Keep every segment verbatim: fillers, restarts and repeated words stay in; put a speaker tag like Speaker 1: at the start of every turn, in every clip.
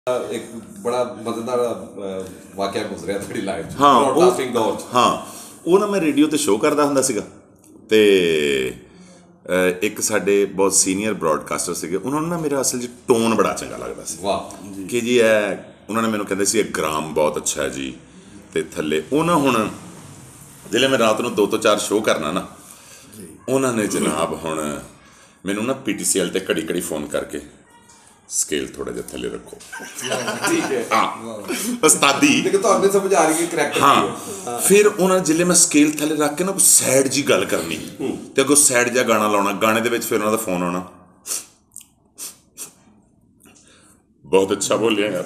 Speaker 1: एक बड़ा मजेदार वाਕਿया गुजरिया थोड़ी लाइफ
Speaker 2: हाँ
Speaker 1: ब्रॉडकास्टिंग दौर
Speaker 2: हाँ ਉਹ ਨਾ ਮੈਂ ਰੇਡੀਓ ਤੇ ਸ਼ੋਅ ਕਰਦਾ ਹੁੰਦਾ ਸੀਗਾ ਤੇ ਇੱਕ ਸਾਡੇ ਬਹੁਤ ਸੀਨੀਅਰ ਬ੍ਰੌਡਕਾਸਟਰ ਸੀਗੇ, ਉਹਨਾਂ ਨੂੰ ਨਾ ਮੇਰਾ ਅਸਲ 'ਚ ਟੋਨ ਬੜਾ ਚੰਗਾ ਲੱਗਦਾ ਸੀ।
Speaker 1: ਵਾਹ
Speaker 2: ਕਿ ਜੀ ਇਹ ਉਹਨਾਂ ਨੇ ਮੈਨੂੰ ਕਹਿੰਦੇ ਸੀ ਇਹ ਗ੍ਰਾਮ ਬਹੁਤ ਅੱਛਾ ਹੈ ਜੀ। ਤੇ ਥੱਲੇ ਉਹ ਨਾ ਹੁਣ ਜਿਹੜੇ ਮੈਂ ਰਾਤ ਨੂੰ ਦੋ ਤੋਂ ਚਾਰ ਸ਼ੋਅ ਕਰਨਾ ਨਾ, ਉਹਨਾਂ ਨੇ ਜਨਾਬ ਹੁਣ ਮੈਨੂੰ ਨਾ ਪੀ ਟੀ ਸੀ ਐਲ ਤੇ ਘੜੀ ਘੜੀ ਫੋਨ ਕਰਕੇ ਸਕੇਲ ਥੋੜਾ ਜਿਹਾ ਥੱਲੇ ਰੱਖੋ।
Speaker 1: ਠੀਕ ਹੈ
Speaker 2: ਹਾਂ ਉਸਤਾਦੀ
Speaker 1: ਲੇਕਿਨ ਤੁਹਾਨੂੰ ਸਮਝ ਆ ਰਹੀ ਹੈ ਕਰੈਕਟਰ
Speaker 2: ਹਾਂ। ਫਿਰ ਉਹਨਾਂ ਜਿਲੇ ਮੈਂ ਸਕੇਲ ਥੱਲੇ ਰੱਖ ਕੇ ਨਾ ਸੈਡ ਜੀ ਗੱਲ ਕਰਨੀ ਤੇ ਅੱਗੋਂ ਸੈਡ ਜਿਹਾ ਗਾਣਾ ਲਾਉਣਾ, ਗਾਣੇ ਦੇ ਵਿੱਚ ਫਿਰ ਉਹਨਾਂ ਦਾ ਫੋਨ ਆਉਣਾ, ਬਹੁਤ ਅੱਛਾ ਬੋਲਿਆ ਯਾਰ।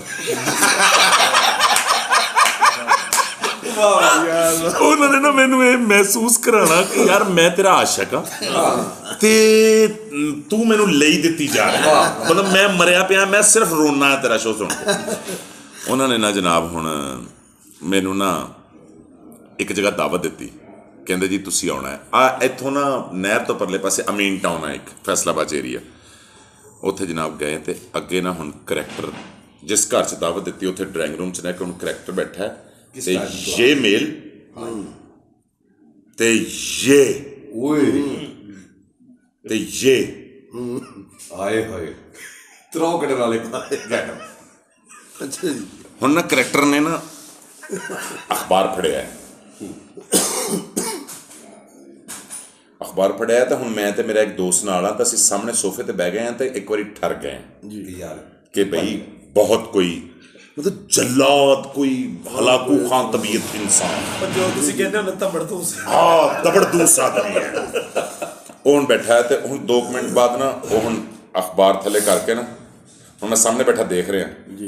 Speaker 2: ਉਹਨਾਂ ਨੇ ਨਾ ਮੈਨੂੰ ਇਹ ਮਹਿਸੂਸ ਕਰਾਉਣਾ ਕਿ ਯਾਰ ਮੈਂ ਤੇਰਾ ਆਸ਼ਕ ਹਾਂ ਤੇ ਤੂੰ ਮੈਨੂੰ ਲਈ ਦਿੱਤੀ ਜਾ ਰਿਹਾ, ਮਤਲਬ ਮੈਂ ਮਰਿਆ ਪਿਆ, ਮੈਂ ਸਿਰਫ ਰੋਣਾ ਤੇਰਾ ਸ਼ੋਅ ਸੁਣ ਕੇ। ਉਹਨਾਂ ਨੇ ਨਾ ਜਨਾਬ ਹੁਣ ਮੈਨੂੰ ਨਾ ਇੱਕ ਜਗ੍ਹਾ ਦਾਵਤ ਦਿੱਤੀ, ਕਹਿੰਦੇ ਜੀ ਤੁਸੀਂ ਆਉਣਾ ਹੈ ਆ ਇੱਥੋਂ ਨਾ ਨਹਿਰ ਤੋਂ ਪਰਲੇ ਪਾਸੇ ਅਮੀਨ ਟਾਊਨ ਹੈ ਇੱਕ ਫੈਸਲਾਬਾਦ ਏਰੀਆ, ਉੱਥੇ ਜਨਾਬ ਗਏ ਤੇ ਅੱਗੇ ਨਾ ਹੁਣ ਕਰੈਕਟਰ ਜਿਸ ਘਰ 'ਚ ਦਾਵਤ ਦਿੱਤੀ ਉੱਥੇ ਡਰਾਇੰਗ ਰੂਮ 'ਚ ਨਾ ਇੱਕ ਹੁਣ ਕਰੈਕਟਰ ਬੈਠਾ ਹੈ ਤੇ ये मेल ਤੇ ये
Speaker 1: ਓਏ
Speaker 2: ਤੇ ये
Speaker 1: ਆਏ ਹੋਏ ਤਰੋ ਕੱਢਣ ਵਾਲੇ ਗੈਟਅਪ।
Speaker 3: ਅੱਛਾ ਜੀ।
Speaker 2: ਹੁਣ ਨਾ ਕਰੈਕਟਰ ਨੇ ਨਾ ਅਖਬਾਰ ਫੜਿਆ ਅਖਬਾਰ ਫੜਿਆ ਤਾਂ ਹੁਣ ਮੈਂ ਤੇ ਮੇਰਾ ਇੱਕ ਦੋਸਤ ਨਾਲ ਆ ਤਾਂ ਅਸੀਂ ਸਾਹਮਣੇ ਸੋਫੇ ਤੇ ਬਹਿ ਗਏ ਹਾਂ ਤੇ ਇੱਕ ਵਾਰੀ ਠਰ ਗਏ
Speaker 1: ਜੀ ਯਾਰ
Speaker 2: ਕਿ ਬਈ ਬਹੁਤ ਕੋਈ मतलब जल्लाद कोई हलाकू खान तबीयत इंसान
Speaker 3: जो ਤੁਸੀਂ ਕਹਿੰਦੇ ਹੋ ਤਬੜਦੂਸ
Speaker 2: हाँ तबड़दूस आदमी है। ਉਹ ਹੁਣ ਬੈਠਾ ਤੇ ਹੁਣ ਦੋ ਮਿੰਟ ਬਾਅਦ ਨਾ ਉਹ ਹੁਣ ਅਖਬਾਰ ਥੱਲੇ ਕਰਕੇ ਨਾ ਹੁਣ ਮੈਂ ਸਾਹਮਣੇ ਬੈਠਾ ਦੇਖ ਰਿਹਾ
Speaker 3: ਜੀ।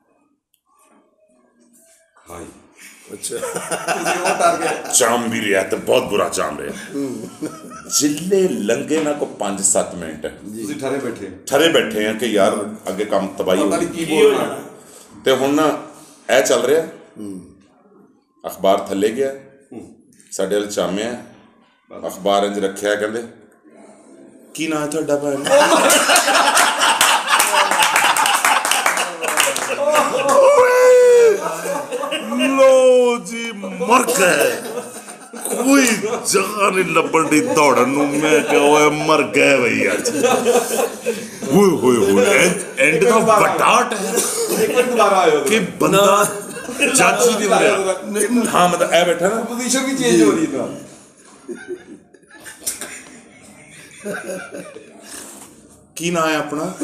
Speaker 1: ਹਾਈ
Speaker 3: ਅੱਛਾ
Speaker 1: ਤੁਸੀਂ ਉਹ ਟਾਰਗੇਟ
Speaker 2: ਜਾਮ ਵੀ ਰਿਹਾ ਤੇ ਬਹੁਤ ਬੁਰਾ ਜਾਮ ਰਿਹਾ। ਜਿੱਲੇ ਲੰਘੇ ਨਾ ਕੋ ਪੰਜ ਸੱਤ ਮਿੰਟ
Speaker 1: ਤੁਸੀਂ ਠਰੇ ਬੈਠੇ
Speaker 2: ਠਰੇ ਬੈਠੇ ਆ ਕਿ ਯਾਰ ਅੱਗੇ ਕੰਮ ਤਬਾਹੀ
Speaker 1: ਪਤਾ
Speaker 2: ਹੋ
Speaker 1: ਨਹੀਂ ਕੀ ਬੋਲ ਰਿਹਾ
Speaker 2: ਤੇ ਹੁਣ ਨਾ ਇਹ ਚੱਲ ਰਿਹਾ ਅਖਬਾਰ ਥੱਲੇ ਗਿਆ, ਸਾਡੇ ਵੱਲ ਚਾਮਿਆ ਅਖਬਾਰ ਇੰਝ ਰੱਖਿਆ, ਕਹਿੰਦੇ ਕੀ ਨਾਂ ਹੈ ਤੁਹਾਡਾ ਭੈਣ? ਲੋ ਜੀ ਮਰ ਗਏ, ਕੋਈ ਜਗ੍ਹਾ ਨਹੀਂ ਲੱਭਣ ਦੀ ਦੌੜਨ ਨੂੰ। ਮੈਂ ਕਿਹਾ ਓਏ ਮਰ ਗਏ ਬਈ ਅੱਜ। ਹੋਏ ਹੋਏ ਹੋਏ ਐਂਡ ਦਾ ਵਟਾਟ ਹੈ
Speaker 1: ਦੁਬਾਰਾ ਆਇਓ
Speaker 2: ਕਿ ਬੰਦਾ ਜੱਜ ਹੀ ਨਹੀਂ ਰਿਹਾ। ਹਾਂ ਮਤਲਬ ਇਹ ਬੈਠਾ ਨਾ
Speaker 1: ਪੋਜੀਸ਼ਨ ਵੀ ਚੇਂਜ ਹੋ ਰਹੀ ਤਾਂ
Speaker 2: ਕੀ ਨਾਂ ਹੈ ਆਪਣਾ?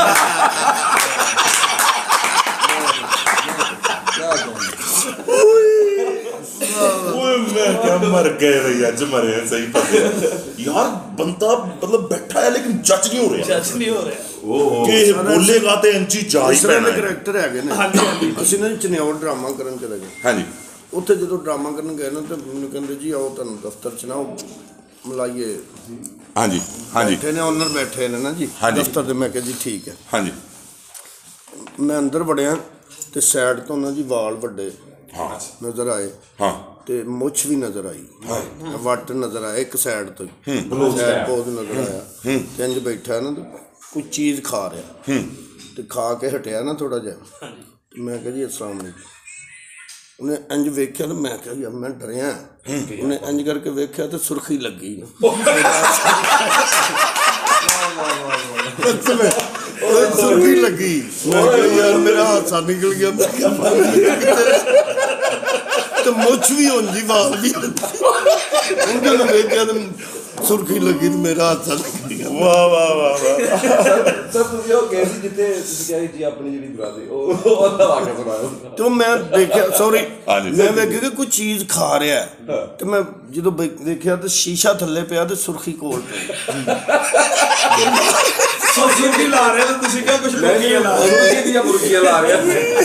Speaker 2: ਓਏ ਮੈਂ ਕਿਹਾ ਮਰ ਗਏ ਬਈ ਅੱਜ ਮਰੇ ਸਹੀ ਪਤਾ ਯਾਰ। ਬੰਦਾ ਮਤਲਬ ਬੈਠਾ ਹੈ ਲੇਕਿਨ ਜੱਜ ਨਹੀਂ ਹੋ ਰਿਹਾ,
Speaker 3: ਜੱਜ ਨਹੀਂ ਹੋ ਰਿਹਾ
Speaker 2: ਉਹ ਕਿ ਬੋਲੇਗਾ ਤੇ ਇੰਚੀ ਜਾ ਹੀ ਪੈਣਾ ਹੈ।
Speaker 3: ਕਰੈਕਟਰ ਹੈਗੇ ਨੇ। ਹਾਂਜੀ ਹਾਂਜੀ। ਅਸੀਂ ਨਾ ਚਨਿਆਵਰ ਡਰਾਮਾ ਕਰਨ ਚਲੇ ਗਏ।
Speaker 2: ਹਾਂਜੀ।
Speaker 3: ਉੱਥੇ ਜਦੋਂ ਡਰਾਮਾ ਕਰਨ ਗਏ ਨਾ ਤੇ ਮੈਨੂੰ ਕਹਿੰਦੇ ਜੀ ਆਓ ਤੁਹਾਨੂੰ ਦਫ਼ਤਰ 'ਚ ਨਾ ਉਹ ਮਿਲਾਈਏ।
Speaker 2: ਹਾਂਜੀ ਹਾਂਜੀ
Speaker 3: ਬੈਠੇ ਨੇ ਓਨਰ ਬੈਠੇ ਨੇ ਨਾ ਜੀ ਦਫ਼ਤਰ ਦੇ। ਮੈਂ ਕਿਹਾ ਜੀ ਠੀਕ ਹੈ।
Speaker 2: ਹਾਂਜੀ।
Speaker 3: ਮੈਂ ਅੰਦਰ ਵੜਿਆ ਤੇ ਸਾਈਡ ਤੋਂ ਨਾ ਜੀ ਵਾਲ ਵੱਡੇ
Speaker 2: ਹਾਂ
Speaker 3: ਨਜ਼ਰ ਆਏ
Speaker 2: ਹਾਂ
Speaker 3: ਤੇ ਮੁੱਛ ਵੀ ਨਜ਼ਰ ਆਈ, ਵੱਟ ਨਜ਼ਰ ਆਇਆ ਇੱਕ ਸਾਈਡ ਤੋਂ ਹੀ, ਸਾਈਡ ਪੋਜ਼ ਨਜ਼ਰ ਆਇਆ ਤੇ ਇੰਝ ਬੈਠਾ ਨਾ ਤੇ ਕੋਈ ਚੀਜ਼ ਖਾ ਰਿਹਾ ਤੇ ਖਾ ਕੇ ਹਟਿਆ ਨਾ ਥੋੜਾ ਜਿਹਾ। ਮੈਂ ਕਿਹਾ ਜੀ ਅਸਲਾਮ ਅਲੈਕੁਮ। ਉਹਨੇ ਇੰਝ ਵੇਖਿਆ ਤੇ ਮੈਂ ਕਿਹਾ ਯਾਰ ਮੈਂ ਡਰਿਆ। ਉਹਨੇ ਇੰਝ ਕਰਕੇ ਵੇਖਿਆ ਤੇ ਸੁਰਖੀ ਲੱਗੀ ਸੁਰਖੀ ਲੱਗੀ। ਮੈਂ ਕਿਹਾ ਯਾਰ ਮੇਰਾ ਹਾਸਾ ਨਿਕਲ ਗਿਆ। ਮੈਂ ਕਿਹਾ ਤੇ ਮੁੱਛ ਵੀ ਹੁੰਦੀ ਵਾਲ ਵੀ ਉਹਨਾਂ ਨੂੰ ਵੇਖਿਆ ਤੇ ਸੁਰਖੀ ਲੱਗੀ ਤੇ ਮੇਰਾ ਹਾਸਾ ਨਿਕਲ ਗਿਆ।
Speaker 2: ਵਾਹ ਵਾਹ ਵਾਹ ਵਾਹ।
Speaker 1: ਸਰ ਤੁਸੀਂ ਉਹ ਗਏ ਸੀ ਜਿੱਥੇ ਤੁਸੀਂ ਕਹੇ ਜੀ ਆਪਣੀ ਜਿਹੜੀ ਬਰਾਦਰੀ ਉਹ ਉਹਦਾ ਵਾਕਿਆ ਸੁਣਾਓ।
Speaker 3: ਤੇ ਮੈਂ ਦੇਖਿਆ ਸੌਰੀ ਮੈਂ ਵੇਖਿਆ ਕਿ ਕੋਈ ਚੀਜ਼ ਖਾ ਰਿਹਾ ਤੇ ਮੈਂ ਜਦੋਂ ਦੇਖਿਆ ਤੇ ਸ਼ੀਸ਼ਾ ਥੱਲੇ ਪਿਆ ਤੇ ਸੁਰਖੀ ਕੋਲ ਪਈ। ਸੁਰਖੀ ਲਾ ਰਿਹਾ ਤੇ ਤੁਸੀਂ ਕਿਹਾ ਕੁਝ ਮੁਰਗੀਆਂ ਲਾ ਰਹੇ
Speaker 1: ਦੀਆਂ ਮੁਰਗੀਆਂ ਲਾ ਰਿਹਾ।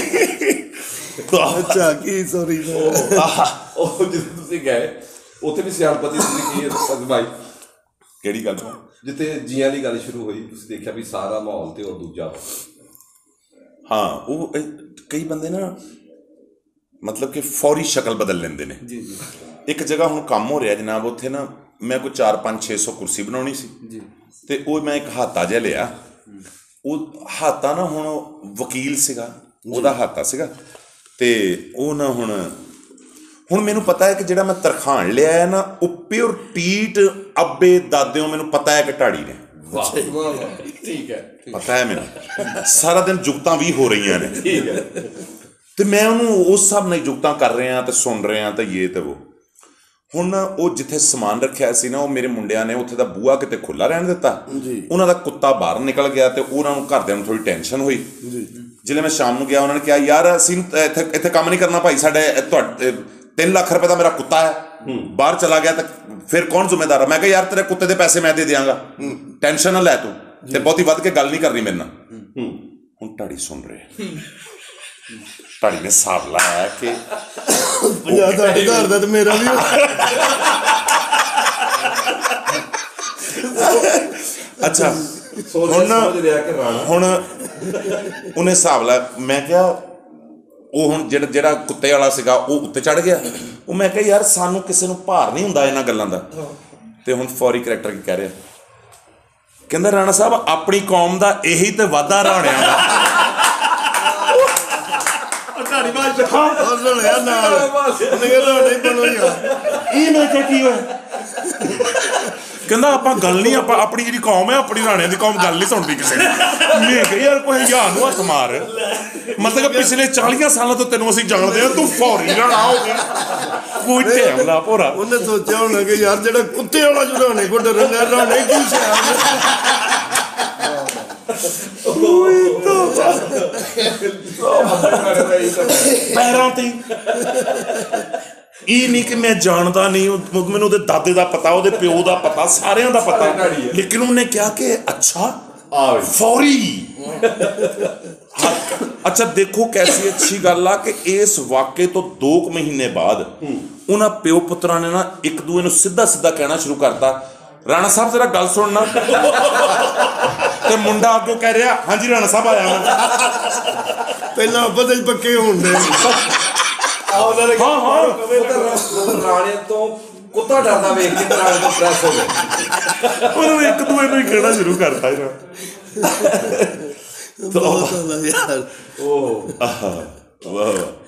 Speaker 3: ਅੱਛਾ ਕੀ ਸੌਰੀ
Speaker 1: ਉਹ ਜਦੋਂ ਤੁਸੀਂ ਗਏ ਉੱਥੇ ਵੀ ਸਿਆਣਪਤੀ ਤੁਸੀਂ ਕੀ ਅਜ਼ਮਾਈ
Speaker 2: ਕਿਹੜੀ ਗੱਲ?
Speaker 1: ਜਿੱਥੇ ਜੀਆਂ ਦੀ ਗੱਲ ਸ਼ੁਰੂ ਹੋਈ ਤੁਸੀਂ ਦੇਖਿਆ ਵੀ ਸਾਰਾ ਮਾਹੌਲ ਤੇ ਉਹ ਦੂਜਾ।
Speaker 2: ਹਾਂ ਉਹ ਕਈ ਬੰਦੇ ਨਾ ਮਤਲਬ ਕਿ ਫੌਰੀ ਸ਼ਕਲ ਬਦਲ ਲੈਂਦੇ ਨੇ। ਜੀ ਜੀ। ਇੱਕ ਜਗ੍ਹਾ ਹੁਣ ਕੰਮ ਹੋ ਰਿਹਾ ਜਨਾਬ, ਉੱਥੇ ਨਾ ਮੈਂ ਕੋਈ ਚਾਰ ਪੰਜ ਛੇ ਸੌ ਕੁਰਸੀ ਬਣਾਉਣੀ ਸੀ ਜੀ ਤੇ ਉਹ ਮੈਂ ਇੱਕ ਹਾਤਾ ਜਿਹਾ ਲਿਆ। ਉਹ ਹਾਤਾ ਨਾ ਹੁਣ ਵਕੀਲ ਸੀਗਾ ਉਹਦਾ ਹਾਤਾ ਸੀਗਾ। ਤੇ ਉਹ ਨਾ ਹੁਣ ਹੁਣ ਮੈਨੂੰ ਪਤਾ ਹੈ ਕਿ ਜਿਹੜਾ ਮੈਂ ਤਰਖਾਣ ਲਿਆ ਹੈ ਨਾ, ਉਹ ਪਿਓਰ ਟੀਟ ਅੱਬੇ ਦਾਦਿਓ ਮੈਨੂੰ ਪਤਾ ਹੈ ਕਿ ਢਾੜੀ ਨੇ।
Speaker 1: ਠੀਕ ਹੈ,
Speaker 2: ਪਤਾ ਹੈ ਮੈਨੂੰ, ਸਾਰਾ ਦਿਨ ਜੁਗਤਾਂ ਵੀ ਹੋ ਰਹੀਆਂ ਨੇ।
Speaker 1: ਠੀਕ ਹੈ।
Speaker 2: ਤੇ ਮੈਂ ਉਹਨੂੰ ਉਸ ਹਿਸਾਬ ਨਾਲ ਜੁਗਤਾਂ ਕਰ ਰਿਹਾ ਤੇ ਸੁਣ ਰਿਹਾ ਤੇ ਇਹ ਤੇ ਉਹ। ਹੁਣ ਉਹ ਜਿੱਥੇ ਸਮਾਨ ਰੱਖਿਆ ਸੀ ਨਾ, ਉਹ ਮੇਰੇ ਮੁੰਡਿਆਂ ਨੇ ਉੱਥੇ ਦਾ ਬੂਹਾ ਕਿਤੇ ਖੁੱਲਾ ਰਹਿਣ ਦਿੱਤਾ। ਉਹਨਾਂ ਦਾ ਕੁੱਤਾ ਬਾਹਰ ਨਿਕਲ ਗਿਆ ਤੇ ਉਹਨਾਂ ਨੂੰ ਘਰਦਿਆਂ ਨੂੰ ਥੋੜੀ ਟੈਨਸ਼ਨ ਹੋਈ। ਜਿਵੇਂ ਮੈਂ ਸ਼ਾਮ ਨੂੰ ਗਿਆ, ਉਹਨਾਂ ਨੇ ਕਿਹਾ ਯਾਰ ਅਸੀਂ ਇੱਥੇ ਇੱਥੇ ਕੰਮ ਨਹੀਂ ਕਰਨਾ ਭਾਈ, ਸਾਡੇ ਤੁਹਾਡੇ ਤਿੰਨ ਲੱਖ ਰੁਪਏ ਦਾ ਮੇਰਾ ਕੁੱਤਾ ਹੈ, ਬਾਹਰ ਚਲਾ ਗਿਆ ਤਾਂ ਫਿਰ ਕੌਣ ਜ਼ਿੰਮੇਦਾਰ ਹੈ? ਮੈਂ ਕਿਹਾ ਯਾਰ ਤੇਰੇ ਕੁੱਤੇ ਦੇ ਪੈਸੇ ਮੈਂ ਦੇ ਦਿਆਂਗਾ, ਟੈਨਸ਼ਨ ਨਾ ਲੈ ਤੂੰ, ਤੇ ਬਹੁਤੀ ਵੱਧ ਕੇ ਗੱਲ ਨਹੀਂ ਕਰਨੀ ਮੇਰੇ ਨਾਲ। ਹੁਣ ਢਾੜੀ ਸੁਣ ਰਹੇ, ਢਾੜੀ ਨੇ ਹਿਸਾਬ ਲਾਇਆ ਕਿ
Speaker 3: ਪੰਜਾਹ ਸੱਠ ਹਜ਼ਾਰ ਦਾ ਤੇ ਮੇਰਾ ਵੀ
Speaker 2: ਅੱਛਾ ਹੁਣ ਹੁਣ ਉਹਨੇ ਹਿਸਾਬ ਲਾਇਆ। ਮੈਂ ਕਿਹਾ ਉਹ ਹੁਣ ਜਿਹੜਾ ਜਿਹੜਾ ਕੁੱਤੇ ਵਾਲਾ ਸੀਗਾ ਉਹ ਉੱਤੇ ਚੜ ਗਿਆ। ਉਹ ਮੈਂ ਕਿਹਾ ਯਾਰ ਸਾਨੂੰ ਕਿਸੇ ਨੂੰ ਭਾਰ ਨਹੀਂ ਹੁੰਦਾ ਇਹਨਾਂ ਗੱਲਾਂ ਦਾ। ਤੇ ਹੁਣ ਫੌਰੀ ਕਰੈਕਟਰ ਕੀ ਕਹਿ ਰਿਹਾ, ਕਹਿੰਦਾ ਰਾਣਾ ਸਾਹਿਬ ਆਪਣੀ ਕੌਮ ਦਾ ਇਹੀ ਤੇ ਵਾਧਾ ਰਾਣਿਆਂ ਦਾ। ਇਹ ਮੈਂ ਕਿਹਾ ਕੀ ਹੋਇਆ? ਕਹਿੰਦਾ ਆਪਾਂ ਗੱਲ ਨਹੀਂ, ਆਪਾਂ ਆਪਣੀ ਜਿਹੜੀ ਕੌਮ ਹੈ, ਆਪਣੀ ਰਾਣਿਆਂ ਦੀ ਕੌਮ ਗੱਲ ਨਹੀਂ ਸੁਣਦੀ ਕਿਸੇ ਨੇ। ਮੈਂ ਕਿਹਾ ਯਾਰ ਕੋਈ ਹਜ਼ਾਰ ਨੂੰ ਹੱਥ ਮਾਰ, ਮਤਲਬ ਪਿਛਲੇ ਚਾਲੀਆਂ ਸਾਲਾਂ ਤੋਂ ਤੈਨੂੰ ਅਸੀਂ ਜਾਣਦੇ ਹਾਂ, ਤੂੰ ਫੌਰੀ ਰਾਣਾ ਹੋ ਗਿਆ। ਕੋਈ ਟਾਈਮ ਲਾ ਭੋਰਾ।
Speaker 3: ਉਹਨੇ ਸੋਚਿਆ ਹੋਣਾ ਕਿ ਯਾਰ ਜਿਹੜਾ ਕੁੱਤੇ ਵਾਲਾ ਜੋ ਰਾਣੇ ਕੋ ਡਰਨ ਡਿਆ, ਰਾਣੇ ਕੀ
Speaker 2: ਪੈਰਾਂ ਤੇ ਇਹ ਨਹੀਂ ਕਿ ਮੈਂ ਜਾਣਦਾ ਨਹੀਂ, ਮੈਨੂੰ ਉਹਦੇ ਦਾਦੇ ਦਾ ਪਤਾ, ਉਹਦੇ ਪਿਓ ਦਾ ਪਤਾ, ਸਾਰਿਆਂ ਦਾ ਪਤਾ, ਲੇਕਿਨ ਉਹਨੇ ਕਿਹਾ ਕਿ ਅੱਛਾ ਫੌਰੀ। ਅੱਛਾ ਦੇਖੋ ਕੈਸੀ ਅੱਛੀ ਗੱਲ ਆ ਕਿ ਇਸ ਵਾਕੇ ਤੋਂ ਦੋ ਕੁ ਮਹੀਨੇ ਬਾਅਦ ਉਹਨਾਂ ਪਿਓ ਪੁੱਤਰਾਂ ਨੇ ਨਾ ਇੱਕ ਦੂਏ ਨੂੰ ਸਿੱਧਾ ਸਿੱਧਾ ਕਹਿਣਾ ਸ਼ੁਰੂ ਕਰਤਾ, ਰਾਣਾ ਸਾਹਿਬ ਜਰਾ ਗੱਲ ਸੁਣਨਾ। ਤੇ ਮੁੰਡਾ ਅੱਗੋਂ ਕਹਿ ਰਿਹਾ ਹਾਂਜੀ ਰਾਣਾ ਸਾਹਿਬ ਆਇਆ ਮੈਂ।
Speaker 3: ਪਹਿਲਾਂ ਆਪਾਂ ਤਾਂ ਪੱਕੇ ਹੋਣ ਦੇ।
Speaker 1: ਹਾਂ ਹਾਂ ਰਾਣੇ ਤੋਂ ਕੁੱਤਾ ਡਰਦਾ ਵੇਖ ਕੇ ਰਾਣੇ ਤੋਂ ਪ੍ਰੈਸ ਹੋ ਗਿਆ।
Speaker 2: ਉਹਨਾਂ ਨੇ ਇੱਕ ਦੂਏ ਨੂੰ ਹੀ ਕਹਿਣਾ ਸ਼ੁਰੂ ਕਰਤਾ ਇਹਨਾਂ।
Speaker 3: ਬਹੁਤ ਯਾਰ
Speaker 2: ਉਹ ਵਾਹ